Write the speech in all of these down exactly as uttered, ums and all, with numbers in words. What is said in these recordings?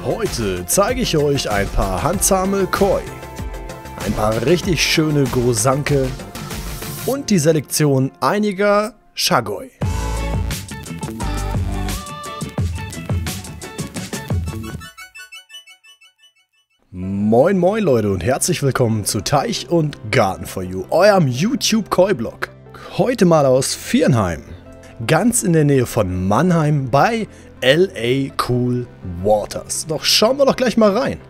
Heute zeige ich euch ein paar handsame Koi, ein paar richtig schöne Gosanke und die Selektion einiger Shagoi. Moin moin Leute und herzlich willkommen zu Teich und Garten for You, eurem YouTube Koi Blog. Heute mal aus Viernheim, ganz in der Nähe von Mannheim bei L A Cool Waters. Doch schauen wir doch gleich mal rein.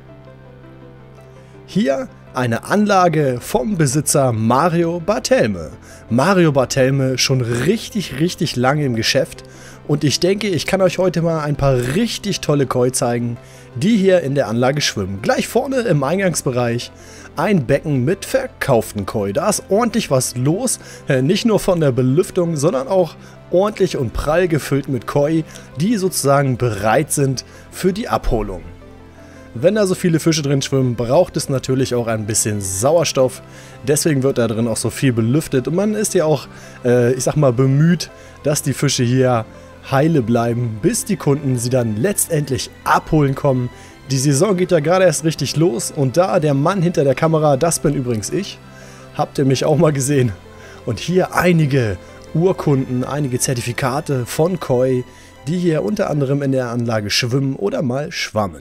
Hier eine Anlage vom Besitzer Mario Barthelme. Mario Barthelme schon richtig, richtig lange im Geschäft und ich denke, ich kann euch heute mal ein paar richtig tolle Koi zeigen, die hier in der Anlage schwimmen. Gleich vorne im Eingangsbereich ein Becken mit verkauften Koi. Da ist ordentlich was los, nicht nur von der Belüftung, sondern auch ordentlich und prall gefüllt mit Koi, die sozusagen bereit sind für die Abholung. Wenn da so viele Fische drin schwimmen, braucht es natürlich auch ein bisschen Sauerstoff. Deswegen wird da drin auch so viel belüftet und man ist ja auch, äh, ich sag mal, bemüht, dass die Fische hier heile bleiben, bis die Kunden sie dann letztendlich abholen kommen. Die Saison geht ja gerade erst richtig los und da der Mann hinter der Kamera, das bin übrigens ich, habt ihr mich auch mal gesehen. Und hier einige Urkunden, einige Zertifikate von Koi, die hier unter anderem in der Anlage schwimmen oder mal schwammen.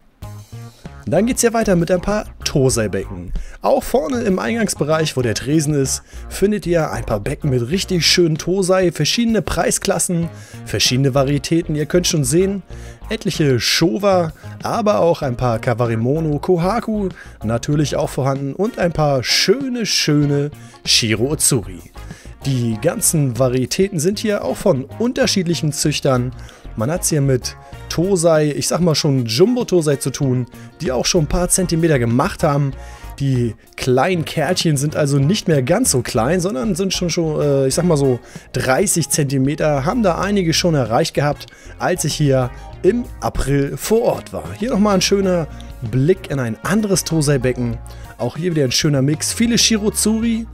Dann geht es ja weiter mit ein paar Tosei-Becken. Auch vorne im Eingangsbereich, wo der Tresen ist, findet ihr ein paar Becken mit richtig schönen Tosei, verschiedene Preisklassen, verschiedene Varietäten. Ihr könnt schon sehen, etliche Showa, aber auch ein paar Kawarimono, Kohaku natürlich auch vorhanden und ein paar schöne, schöne Shiro Otsuri. Die ganzen Varietäten sind hier auch von unterschiedlichen Züchtern. Man hat es hier mit Tosei, ich sag mal schon Jumbo-Tosei zu tun, die auch schon ein paar Zentimeter gemacht haben. Die kleinen Kärtchen sind also nicht mehr ganz so klein, sondern sind schon, schon äh, ich sag mal so dreißig Zentimeter, haben da einige schon erreicht gehabt, als ich hier im April vor Ort war. Hier nochmal ein schöner Blick in ein anderes Tosei-Becken. Auch hier wieder ein schöner Mix, viele Shiro Otsuri.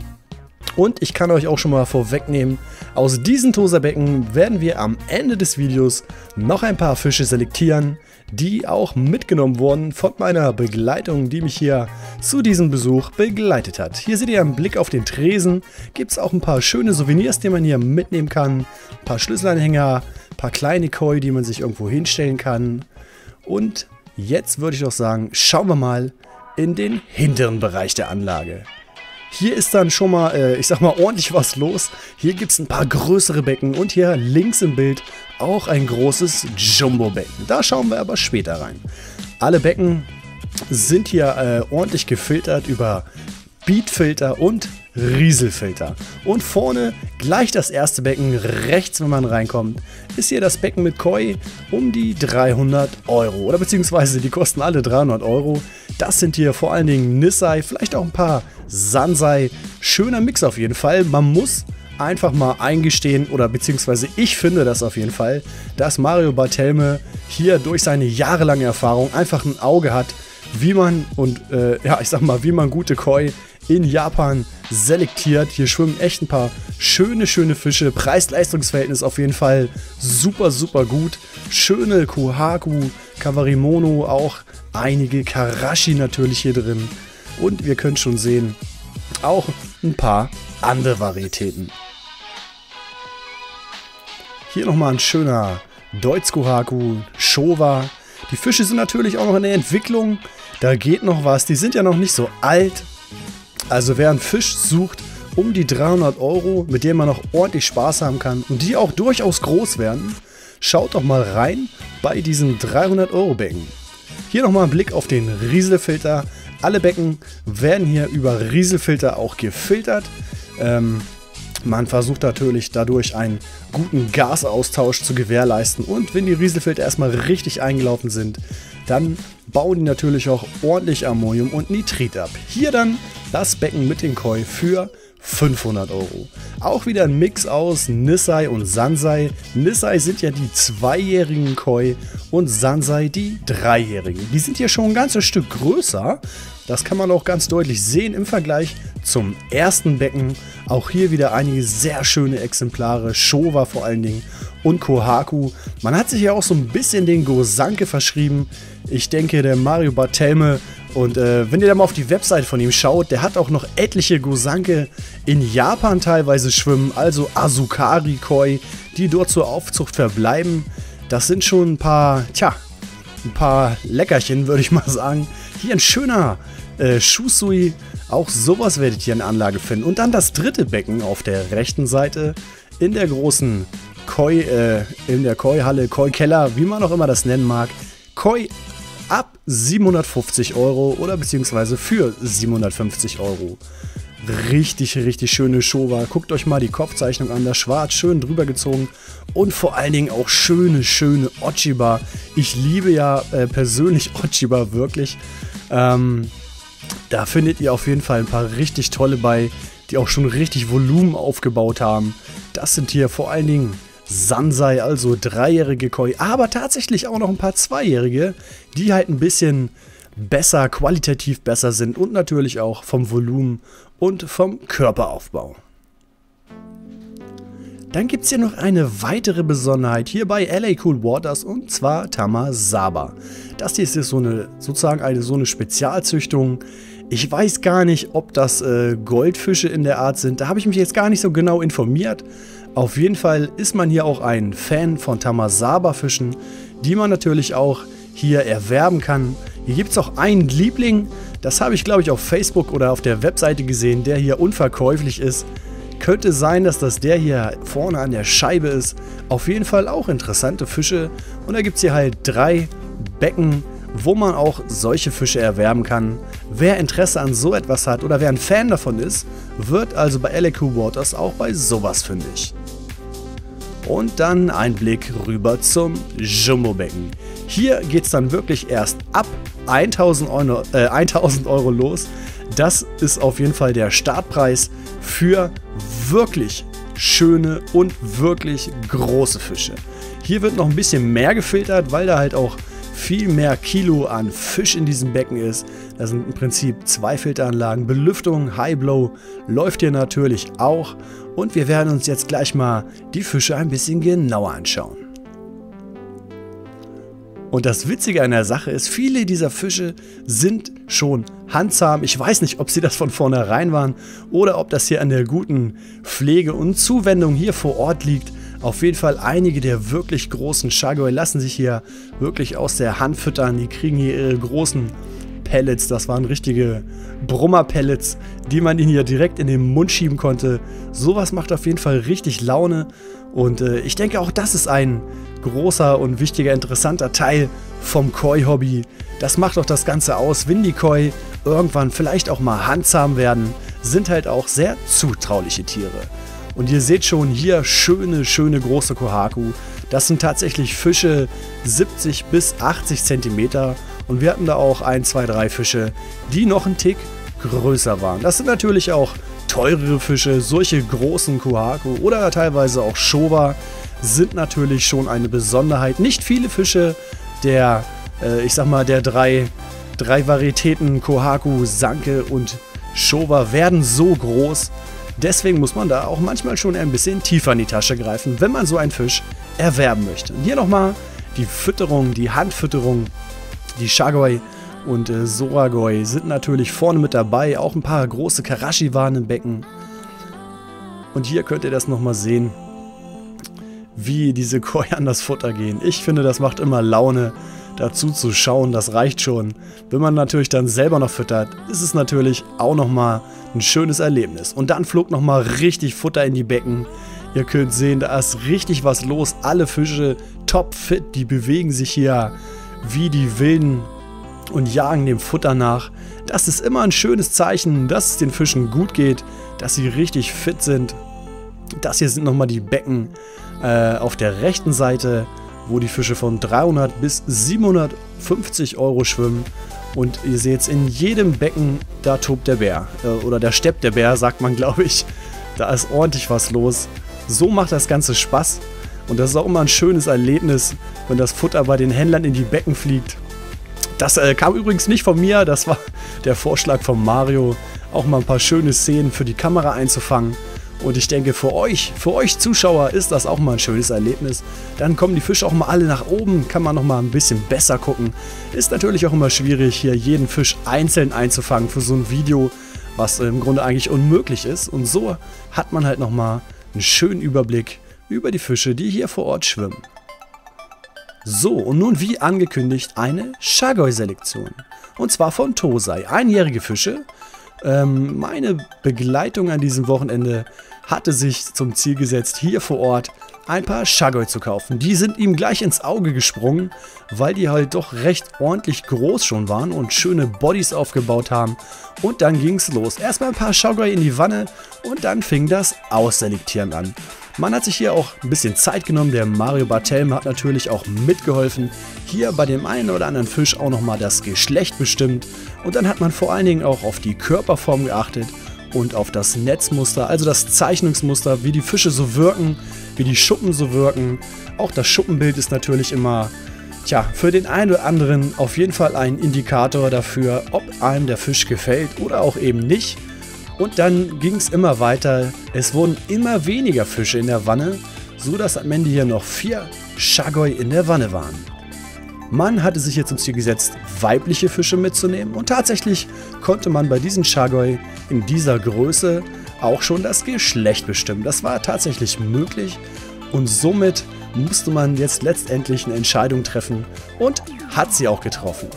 Und ich kann euch auch schon mal vorwegnehmen, aus diesen Tosei-Becken werden wir am Ende des Videos noch ein paar Fische selektieren, die auch mitgenommen wurden von meiner Begleitung, die mich hier zu diesem Besuch begleitet hat. Hier seht ihr einen Blick auf den Tresen, gibt es auch ein paar schöne Souvenirs, die man hier mitnehmen kann, ein paar Schlüsselanhänger, ein paar kleine Koi, die man sich irgendwo hinstellen kann. Und jetzt würde ich doch sagen, schauen wir mal in den hinteren Bereich der Anlage. Hier ist dann schon mal, äh, ich sag mal, ordentlich was los. Hier gibt es ein paar größere Becken und hier links im Bild auch ein großes Jumbo-Becken. Da schauen wir aber später rein. Alle Becken sind hier äh, ordentlich gefiltert über Beatfilter und Rieselfilter. Und vorne gleich das erste Becken, rechts, wenn man reinkommt, ist hier das Becken mit Koi um die dreihundert Euro. Oder beziehungsweise die kosten alle dreihundert Euro. Das sind hier vor allen Dingen Nissai, vielleicht auch ein paar Sansei. Schöner Mix auf jeden Fall. Man muss einfach mal eingestehen, oder beziehungsweise ich finde das auf jeden Fall, dass Mario Barthelme hier durch seine jahrelange Erfahrung einfach ein Auge hat, wie man und äh, ja, ich sag mal, wie man gute Koi in Japan selektiert. Hier schwimmen echt ein paar schöne, schöne Fische. Preis-Leistungs-Verhältnis auf jeden Fall super, super gut. Schöne Kohaku, Kawarimono, auch einige Karashi natürlich hier drin. Und wir können schon sehen, auch ein paar andere Varietäten. Hier nochmal ein schöner Deutz-Kohaku, Showa. Die Fische sind natürlich auch noch in der Entwicklung. Da geht noch was. Die sind ja noch nicht so alt. Also wer einen Fisch sucht um die dreihundert Euro, mit dem man noch ordentlich Spaß haben kann und die auch durchaus groß werden, schaut doch mal rein bei diesem dreihundert Euro Becken. Hier nochmal ein Blick auf den Rieselfilter. Alle Becken werden hier über Rieselfilter auch gefiltert. Ähm, man versucht natürlich dadurch einen guten Gasaustausch zu gewährleisten. Und wenn die Rieselfilter erstmal richtig eingelaufen sind, dann bauen die natürlich auch ordentlich Ammonium und Nitrit ab. Hier dann das Becken mit den Koi für fünfhundert Euro. Auch wieder ein Mix aus Nissai und Sansei. Nissai sind ja die zweijährigen Koi und Sansei die dreijährigen. Die sind hier schon ein ganzes Stück größer. Das kann man auch ganz deutlich sehen im Vergleich zum ersten Becken. Auch hier wieder einige sehr schöne Exemplare, Showa vor allen Dingen und Kohaku. Man hat sich ja auch so ein bisschen den Gosanke verschrieben. Ich denke, der Mario Barthelme, und äh, wenn ihr da mal auf die Website von ihm schaut, der hat auch noch etliche Gosanke in Japan teilweise schwimmen, also Asukari Koi, die dort zur Aufzucht verbleiben. Das sind schon ein paar, tja, ein paar Leckerchen, würde ich mal sagen. Hier ein schöner äh, Shusui, auch sowas werdet ihr in der Anlage finden. Und dann das dritte Becken auf der rechten Seite in der großen Koi, äh, in der Koi-Halle, Koi-Keller, wie man auch immer das nennen mag. Koi ab siebenhundertfünfzig Euro oder beziehungsweise für siebenhundertfünfzig Euro. Richtig, richtig schöne Showa. Guckt euch mal die Kopfzeichnung an, das Schwarz schön drüber gezogen und vor allen Dingen auch schöne, schöne Ochiba. Ich liebe ja äh, persönlich Ochiba wirklich. Ähm, da findet ihr auf jeden Fall ein paar richtig tolle bei, die auch schon richtig Volumen aufgebaut haben. Das sind hier vor allen Dingen Sansei, also dreijährige Koi, aber tatsächlich auch noch ein paar zweijährige, die halt ein bisschen besser, qualitativ besser sind und natürlich auch vom Volumen und vom Körperaufbau. Dann gibt es hier noch eine weitere Besonderheit hier bei L A Cool Waters, und zwar Tama-Saba. Das hier ist so eine, sozusagen eine so eine Spezialzüchtung. Ich weiß gar nicht, ob das äh, Goldfische in der Art sind. Da habe ich mich jetzt gar nicht so genau informiert. Auf jeden Fall ist man hier auch ein Fan von Tama-Saba-Fischen, die man natürlich auch hier erwerben kann. Hier gibt es auch einen Liebling, das habe ich glaube ich auf Facebook oder auf der Webseite gesehen, der hier unverkäuflich ist. Könnte sein, dass das der hier vorne an der Scheibe ist. Auf jeden Fall auch interessante Fische. Und da gibt es hier halt drei Becken, wo man auch solche Fische erwerben kann. Wer Interesse an so etwas hat oder wer ein Fan davon ist, wird also bei L A Cool Waters auch bei sowas fündig. Und dann ein Blick rüber zum Jumbo-Becken. Hier geht es dann wirklich erst ab tausend Euro, äh, tausend Euro los. Das ist auf jeden Fall der Startpreis für wirklich schöne und wirklich große Fische. Hier wird noch ein bisschen mehr gefiltert, weil da halt auch viel mehr Kilo an Fisch in diesem Becken ist. Das sind im Prinzip zwei Filteranlagen. Belüftung, High Blow läuft hier natürlich auch. Und wir werden uns jetzt gleich mal die Fische ein bisschen genauer anschauen. Und das Witzige an der Sache ist, viele dieser Fische sind schon handzahm. Ich weiß nicht, ob sie das von vornherein waren oder ob das hier an der guten Pflege und Zuwendung hier vor Ort liegt. Auf jeden Fall einige der wirklich großen Shagoi lassen sich hier wirklich aus der Hand füttern. Die kriegen hier ihre großen Pellets. Das waren richtige Brummer-Pellets, die man ihnen hier direkt in den Mund schieben konnte. Sowas macht auf jeden Fall richtig Laune. Und äh, ich denke auch, das ist ein großer und wichtiger, interessanter Teil vom Koi-Hobby. Das macht auch das Ganze aus, wenn die Koi irgendwann vielleicht auch mal handzahm werden, sind halt auch sehr zutrauliche Tiere. Und ihr seht schon hier schöne, schöne große Kohaku. Das sind tatsächlich Fische siebzig bis achtzig Zentimeter. Und wir hatten da auch ein, zwei, drei Fische, die noch einen Tick größer waren. Das sind natürlich auch teurere Fische. Solche großen Kohaku oder teilweise auch Showa sind natürlich schon eine Besonderheit. Nicht viele Fische der, äh, ich sag mal, der drei, drei Varietäten Kohaku, Sanke und Showa werden so groß. Deswegen muss man da auch manchmal schon ein bisschen tiefer in die Tasche greifen, wenn man so einen Fisch erwerben möchte. Und hier nochmal die Fütterung, die Handfütterung. Die Shagoi und äh, Soragoi sind natürlich vorne mit dabei. Auch ein paar große Karashi waren im Becken. Und hier könnt ihr das nochmal sehen, wie diese Koi an das Futter gehen. Ich finde, das macht immer Laune, dazu zu schauen. Das reicht schon. Wenn man natürlich dann selber noch füttert, ist es natürlich auch nochmal ein schönes Erlebnis. Und dann flog nochmal richtig Futter in die Becken. Ihr könnt sehen, da ist richtig was los. Alle Fische topfit, die bewegen sich hier wie die Wilden und jagen dem Futter nach. Das ist immer ein schönes Zeichen, dass es den Fischen gut geht, dass sie richtig fit sind. Das hier sind nochmal die Becken äh, auf der rechten Seite, wo die Fische von dreihundert bis siebenhundertfünfzig Euro schwimmen. Und ihr seht es in jedem Becken, da tobt der Bär. Äh, oder da steppt der Bär, sagt man, glaube ich. Da ist ordentlich was los. So macht das Ganze Spaß. Und das ist auch immer ein schönes Erlebnis, wenn das Futter bei den Händlern in die Becken fliegt. Das äh, kam übrigens nicht von mir, das war der Vorschlag von Mario, auch mal ein paar schöne Szenen für die Kamera einzufangen. Und ich denke, für euch, für euch Zuschauer ist das auch mal ein schönes Erlebnis. Dann kommen die Fische auch mal alle nach oben, kann man noch mal ein bisschen besser gucken. Ist natürlich auch immer schwierig, hier jeden Fisch einzeln einzufangen für so ein Video, was im Grunde eigentlich unmöglich ist. Und so hat man halt noch mal einen schönen Überblick über die Fische, die hier vor Ort schwimmen. So, und nun wie angekündigt eine Shagoi-Selektion. Und zwar von Tosei. Einjährige Fische. Ähm, meine Begleitung an diesem Wochenende hatte sich zum Ziel gesetzt, hier vor Ort ein paar Shagoi zu kaufen. Die sind ihm gleich ins Auge gesprungen, weil die halt doch recht ordentlich groß schon waren und schöne Bodies aufgebaut haben. Und dann ging es los. Erstmal ein paar Shagoi in die Wanne und dann fing das Ausselektieren an. Man hat sich hier auch ein bisschen Zeit genommen, der Mario Barthelme hat natürlich auch mitgeholfen. Hier bei dem einen oder anderen Fisch auch nochmal das Geschlecht bestimmt. Und dann hat man vor allen Dingen auch auf die Körperform geachtet und auf das Netzmuster, also das Zeichnungsmuster, wie die Fische so wirken, wie die Schuppen so wirken. Auch das Schuppenbild ist natürlich immer, tja, für den einen oder anderen auf jeden Fall ein Indikator dafür, ob einem der Fisch gefällt oder auch eben nicht. Und dann ging es immer weiter. Es wurden immer weniger Fische in der Wanne, so dass am Ende hier noch vier Shagoi in der Wanne waren. Man hatte sich jetzt zum Ziel gesetzt, weibliche Fische mitzunehmen und tatsächlich konnte man bei diesen Shagoi in dieser Größe auch schon das Geschlecht bestimmen. Das war tatsächlich möglich und somit musste man jetzt letztendlich eine Entscheidung treffen und hat sie auch getroffen.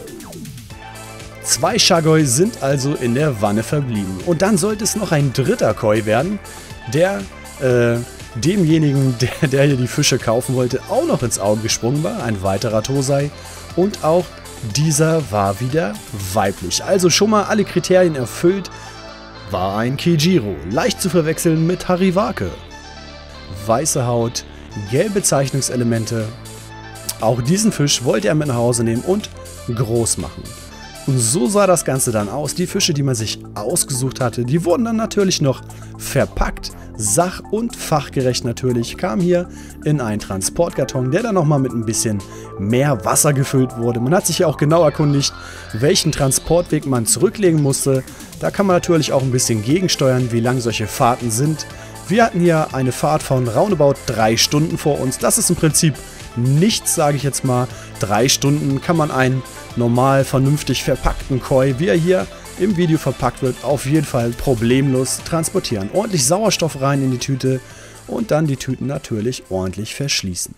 Zwei Shagoi sind also in der Wanne verblieben. Und dann sollte es noch ein dritter Koi werden, der äh, demjenigen, der, der hier die Fische kaufen wollte, auch noch ins Auge gesprungen war. Ein weiterer Tosei. Und auch dieser war wieder weiblich. Also schon mal alle Kriterien erfüllt. War ein Kijiro. Leicht zu verwechseln mit Hariwake. Weiße Haut, gelbe Zeichnungselemente. Auch diesen Fisch wollte er mit nach Hause nehmen und groß machen. Und so sah das Ganze dann aus. Die Fische, die man sich ausgesucht hatte, die wurden dann natürlich noch verpackt, sach- und fachgerecht natürlich, kam hier in einen Transportkarton, der dann nochmal mit ein bisschen mehr Wasser gefüllt wurde. Man hat sich ja auch genau erkundigt, welchen Transportweg man zurücklegen musste. Da kann man natürlich auch ein bisschen gegensteuern, wie lang solche Fahrten sind. Wir hatten hier eine Fahrt von roundabout drei Stunden vor uns. Das ist im Prinzip nichts, sage ich jetzt mal. Drei Stunden kann man einen normal vernünftig verpackten Koi, wie er hier im Video verpackt wird, auf jeden Fall problemlos transportieren. Ordentlich Sauerstoff rein in die Tüte und dann die Tüten natürlich ordentlich verschließen.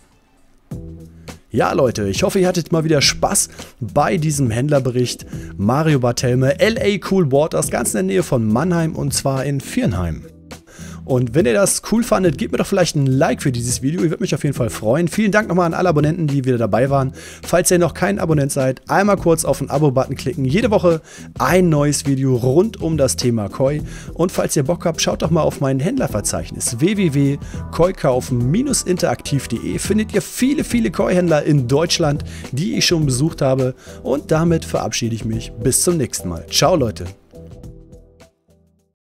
Ja Leute, ich hoffe ihr hattet mal wieder Spaß bei diesem Händlerbericht. Mario Barthelme, L A Cool Waters, ganz in der Nähe von Mannheim und zwar in Viernheim. Und wenn ihr das cool fandet, gebt mir doch vielleicht ein Like für dieses Video. Ich würde mich auf jeden Fall freuen. Vielen Dank nochmal an alle Abonnenten, die wieder dabei waren. Falls ihr noch kein Abonnent seid, einmal kurz auf den Abo-Button klicken. Jede Woche ein neues Video rund um das Thema Koi. Und falls ihr Bock habt, schaut doch mal auf mein Händlerverzeichnis w w w punkt koikaufen Bindestrich interaktiv punkt de. Findet ihr viele, viele Koi-Händler in Deutschland, die ich schon besucht habe. Und damit verabschiede ich mich. Bis zum nächsten Mal. Ciao Leute.